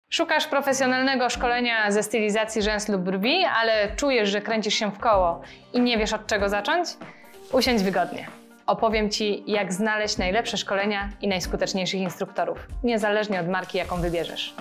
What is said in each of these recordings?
Szukasz profesjonalnego szkolenia ze stylizacji rzęs lub brwi, ale czujesz, że kręcisz się w koło i nie wiesz, od czego zacząć? Usiądź wygodnie. Opowiem Ci, jak znaleźć najlepsze szkolenia i najskuteczniejszych instruktorów, niezależnie od marki, jaką wybierzesz.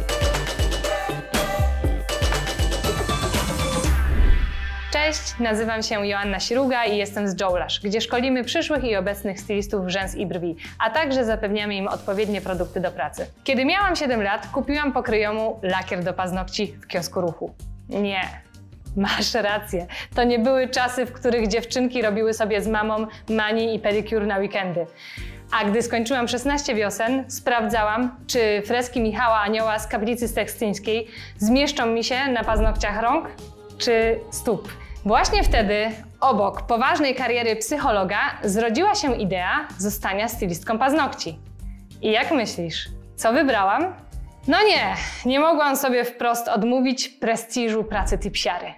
Cześć, nazywam się Joanna Siruga i jestem z Jowlash, gdzie szkolimy przyszłych i obecnych stylistów rzęs i brwi, a także zapewniamy im odpowiednie produkty do pracy. Kiedy miałam 7 lat, kupiłam po kryjomu lakier do paznokci w kiosku Ruchu. Nie, masz rację. To nie były czasy, w których dziewczynki robiły sobie z mamą mani i pedicure na weekendy. A gdy skończyłam 16 wiosen, sprawdzałam, czy freski Michała Anioła z kaplicy sekstyńskiej zmieszczą mi się na paznokciach rąk czy stóp. Właśnie wtedy, obok poważnej kariery psychologa, zrodziła się idea zostania stylistką paznokci. I jak myślisz, co wybrałam? No nie mogłam sobie wprost odmówić prestiżu pracy typsiary.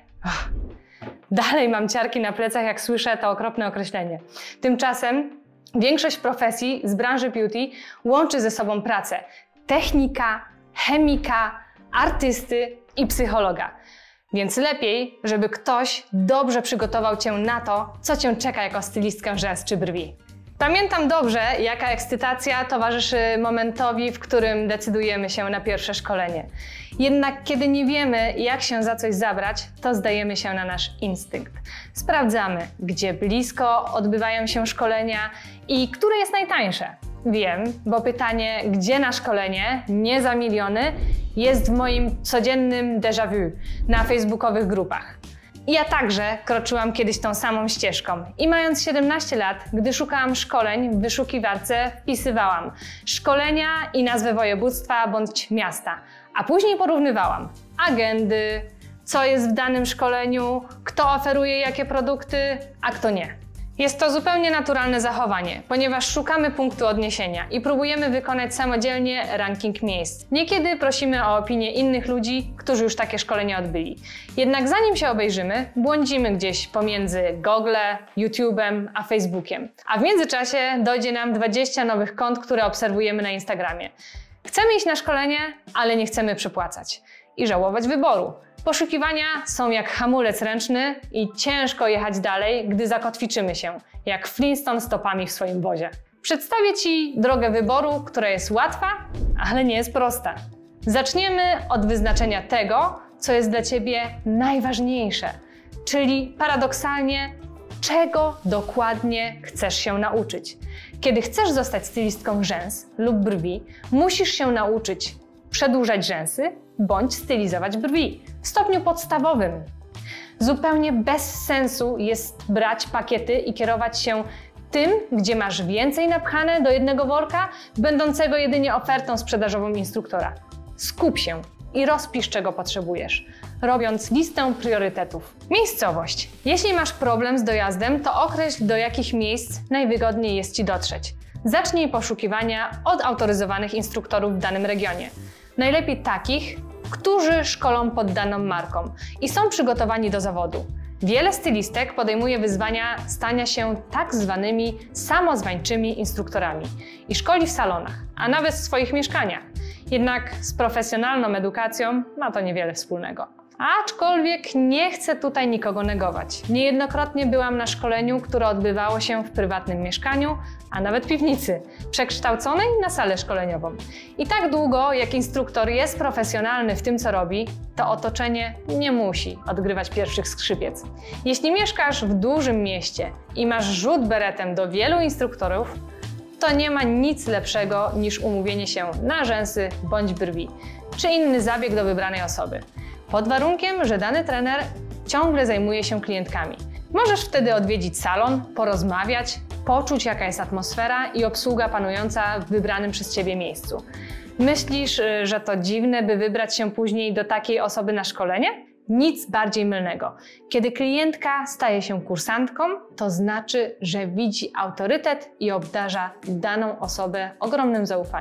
Dalej mam ciarki na plecach, jak słyszę to okropne określenie. Tymczasem większość profesji z branży beauty łączy ze sobą pracę technika, chemika, artysty i psychologa. Więc lepiej, żeby ktoś dobrze przygotował Cię na to, co Cię czeka jako stylistkę rzęs czy brwi. Pamiętam dobrze, jaka ekscytacja towarzyszy momentowi, w którym decydujemy się na pierwsze szkolenie. Jednak kiedy nie wiemy, jak się za coś zabrać, to zdajemy się na nasz instynkt. Sprawdzamy, gdzie blisko odbywają się szkolenia i które jest najtańsze. Wiem, bo pytanie, gdzie na szkolenie, nie za miliony, jest w moim codziennym déjà vu na facebookowych grupach. Ja także kroczyłam kiedyś tą samą ścieżką i mając 17 lat, gdy szukałam szkoleń w wyszukiwarce, wpisywałam szkolenia i nazwę województwa bądź miasta, a później porównywałam agendy, co jest w danym szkoleniu, kto oferuje jakie produkty, a kto nie. Jest to zupełnie naturalne zachowanie, ponieważ szukamy punktu odniesienia i próbujemy wykonać samodzielnie ranking miejsc. Niekiedy prosimy o opinię innych ludzi, którzy już takie szkolenia odbyli. Jednak zanim się obejrzymy, błądzimy gdzieś pomiędzy Google, YouTube'em a Facebookiem. A w międzyczasie dojdzie nam 20 nowych kont, które obserwujemy na Instagramie. Chcemy iść na szkolenie, ale nie chcemy przepłacać i żałować wyboru. Poszukiwania są jak hamulec ręczny i ciężko jechać dalej, gdy zakotwiczymy się, jak Flintstone stopami w swoim wozie. Przedstawię Ci drogę wyboru, która jest łatwa, ale nie jest prosta. Zaczniemy od wyznaczenia tego, co jest dla Ciebie najważniejsze, czyli paradoksalnie, czego dokładnie chcesz się nauczyć. Kiedy chcesz zostać stylistką rzęs lub brwi, musisz się nauczyć przedłużać rzęsy bądź stylizować brwi w stopniu podstawowym. Zupełnie bez sensu jest brać pakiety i kierować się tym, gdzie masz więcej napchane do jednego worka, będącego jedynie ofertą sprzedażową instruktora. Skup się i rozpisz, czego potrzebujesz, robiąc listę priorytetów. Miejscowość. Jeśli masz problem z dojazdem, to określ, do jakich miejsc najwygodniej jest Ci dotrzeć. Zacznij poszukiwania od autoryzowanych instruktorów w danym regionie. Najlepiej takich, którzy szkolą pod daną marką i są przygotowani do zawodu. Wiele stylistek podejmuje wyzwania stania się tak zwanymi samozwańczymi instruktorami i szkoli w salonach, a nawet w swoich mieszkaniach. Jednak z profesjonalną edukacją ma to niewiele wspólnego. Aczkolwiek nie chcę tutaj nikogo negować. Niejednokrotnie byłam na szkoleniu, które odbywało się w prywatnym mieszkaniu, a nawet piwnicy, przekształconej na salę szkoleniową. I tak długo, jak instruktor jest profesjonalny w tym, co robi, to otoczenie nie musi odgrywać pierwszych skrzypiec. Jeśli mieszkasz w dużym mieście i masz rzut beretem do wielu instruktorów, to nie ma nic lepszego niż umówienie się na rzęsy bądź brwi, czy inny zabieg do wybranej osoby. Pod warunkiem, że dany trener ciągle zajmuje się klientkami. Możesz wtedy odwiedzić salon, porozmawiać, poczuć, jaka jest atmosfera i obsługa panująca w wybranym przez Ciebie miejscu. Myślisz, że to dziwne, by wybrać się później do takiej osoby na szkolenie? Nic bardziej mylnego. Kiedy klientka staje się kursantką, to znaczy, że widzi autorytet i obdarza daną osobę ogromnym zaufaniem.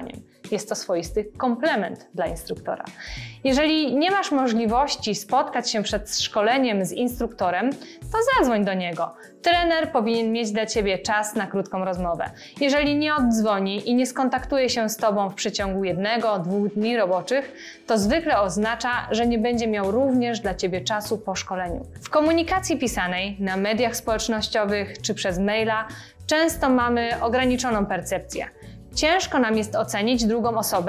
Jest to swoisty komplement dla instruktora. Jeżeli nie masz możliwości spotkać się przed szkoleniem z instruktorem, to zadzwoń do niego. Trener powinien mieć dla Ciebie czas na krótką rozmowę. Jeżeli nie oddzwoni i nie skontaktuje się z Tobą w przeciągu 1-2 dni roboczych, to zwykle oznacza, że nie będzie miał również dla Ciebie czasu po szkoleniu. W komunikacji pisanej, na mediach społecznościowych czy przez maila często mamy ograniczoną percepcję. Ciężko nam jest ocenić drugą osobę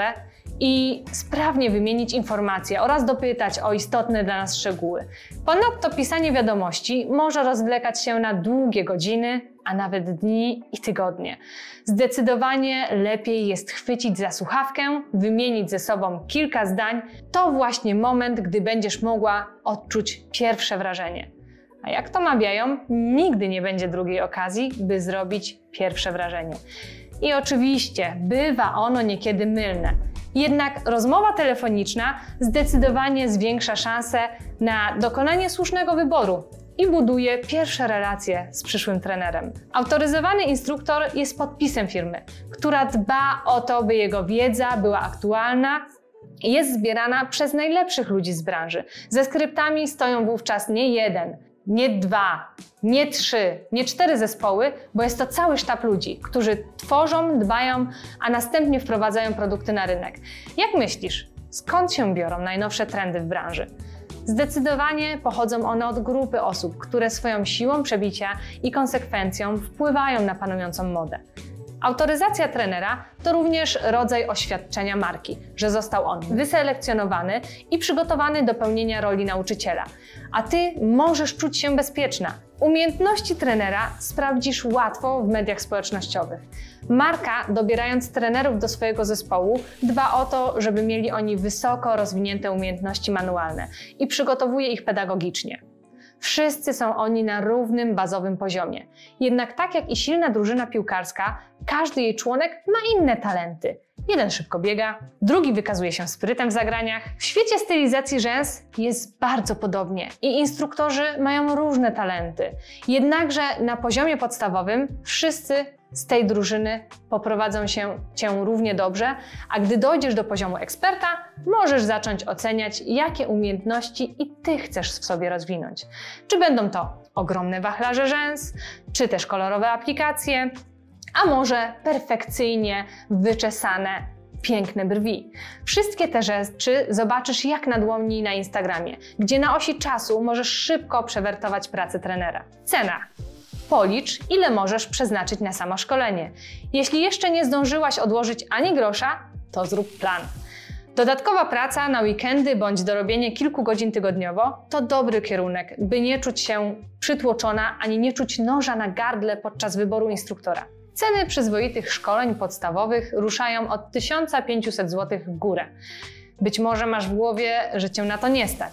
i sprawnie wymienić informacje oraz dopytać o istotne dla nas szczegóły. Ponadto pisanie wiadomości może rozwlekać się na długie godziny, a nawet dni i tygodnie. Zdecydowanie lepiej jest chwycić za słuchawkę, wymienić ze sobą kilka zdań. To właśnie moment, gdy będziesz mogła odczuć pierwsze wrażenie. A jak to mawiają, nigdy nie będzie drugiej okazji, by zrobić pierwsze wrażenie. I oczywiście bywa ono niekiedy mylne. Jednak rozmowa telefoniczna zdecydowanie zwiększa szanse na dokonanie słusznego wyboru i buduje pierwsze relacje z przyszłym trenerem. Autoryzowany instruktor jest podpisem firmy, która dba o to, by jego wiedza była aktualna i jest zbierana przez najlepszych ludzi z branży. Ze skryptami stoją wówczas nie 1, nie 2, nie 3, nie 4 zespoły, bo jest to cały sztab ludzi, którzy tworzą, dbają, a następnie wprowadzają produkty na rynek. Jak myślisz, skąd się biorą najnowsze trendy w branży? Zdecydowanie pochodzą one od grupy osób, które swoją siłą przebicia i konsekwencją wpływają na panującą modę. Autoryzacja trenera to również rodzaj oświadczenia marki, że został on wyselekcjonowany i przygotowany do pełnienia roli nauczyciela, a Ty możesz czuć się bezpieczna. Umiejętności trenera sprawdzisz łatwo w mediach społecznościowych. Marka, dobierając trenerów do swojego zespołu, dba o to, żeby mieli oni wysoko rozwinięte umiejętności manualne i przygotowuje ich pedagogicznie. Wszyscy są oni na równym, bazowym poziomie. Jednak tak jak i silna drużyna piłkarska, każdy jej członek ma inne talenty. Jeden szybko biega, drugi wykazuje się sprytem w zagraniach. W świecie stylizacji rzęs jest bardzo podobnie i instruktorzy mają różne talenty. Jednakże na poziomie podstawowym wszyscy z tej drużyny poprowadzą Cię równie dobrze, a gdy dojdziesz do poziomu eksperta, możesz zacząć oceniać, jakie umiejętności i Ty chcesz w sobie rozwinąć. Czy będą to ogromne wachlarze rzęs, czy też kolorowe aplikacje, a może perfekcyjnie wyczesane, piękne brwi. Wszystkie te rzeczy zobaczysz jak na dłoni na Instagramie, gdzie na osi czasu możesz szybko przewertować pracę trenera. Cena. Policz, ile możesz przeznaczyć na samo szkolenie. Jeśli jeszcze nie zdążyłaś odłożyć ani grosza, to zrób plan. Dodatkowa praca na weekendy bądź dorobienie kilku godzin tygodniowo to dobry kierunek, by nie czuć się przytłoczona ani nie czuć noża na gardle podczas wyboru instruktora. Ceny przyzwoitych szkoleń podstawowych ruszają od 1500 zł w górę. Być może masz w głowie, że Cię na to nie stać,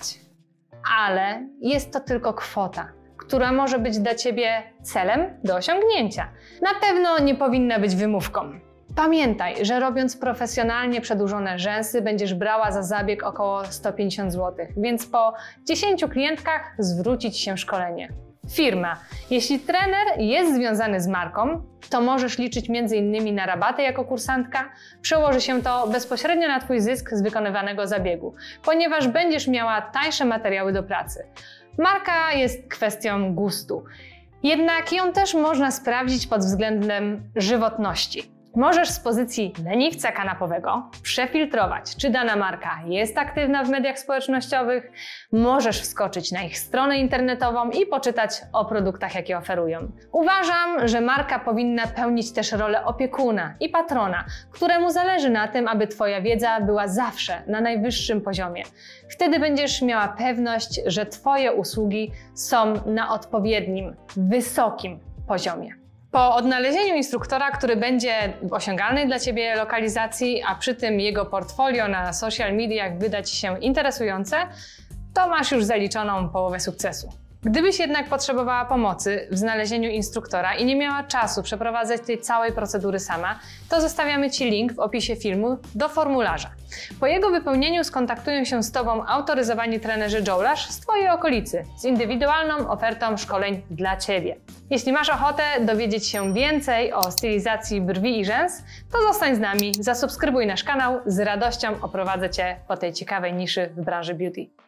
ale jest to tylko kwota, która może być dla Ciebie celem do osiągnięcia. Na pewno nie powinna być wymówką. Pamiętaj, że robiąc profesjonalnie przedłużone rzęsy będziesz brała za zabieg około 150 zł, więc po 10 klientkach zwrócić się szkolenie. Firma. Jeśli trener jest związany z marką, to możesz liczyć m.in. na rabaty jako kursantka. Przełoży się to bezpośrednio na Twój zysk z wykonywanego zabiegu, ponieważ będziesz miała tańsze materiały do pracy. Marka jest kwestią gustu, jednak ją też można sprawdzić pod względem żywotności. Możesz z pozycji leniwca kanapowego przefiltrować, czy dana marka jest aktywna w mediach społecznościowych, możesz wskoczyć na ich stronę internetową i poczytać o produktach, jakie oferują. Uważam, że marka powinna pełnić też rolę opiekuna i patrona, któremu zależy na tym, aby Twoja wiedza była zawsze na najwyższym poziomie. Wtedy będziesz miała pewność, że Twoje usługi są na odpowiednim, wysokim poziomie. Po odnalezieniu instruktora, który będzie w osiągalnej dla Ciebie lokalizacji, a przy tym jego portfolio na social mediach wyda Ci się interesujące, to masz już zaliczoną połowę sukcesu. Gdybyś jednak potrzebowała pomocy w znalezieniu instruktora i nie miała czasu przeprowadzać tej całej procedury sama, to zostawiamy Ci link w opisie filmu do formularza. Po jego wypełnieniu skontaktują się z Tobą autoryzowani trenerzy Joe Lash z Twojej okolicy z indywidualną ofertą szkoleń dla Ciebie. Jeśli masz ochotę dowiedzieć się więcej o stylizacji brwi i rzęs, to zostań z nami, zasubskrybuj nasz kanał, z radością oprowadzę Cię po tej ciekawej niszy w branży beauty.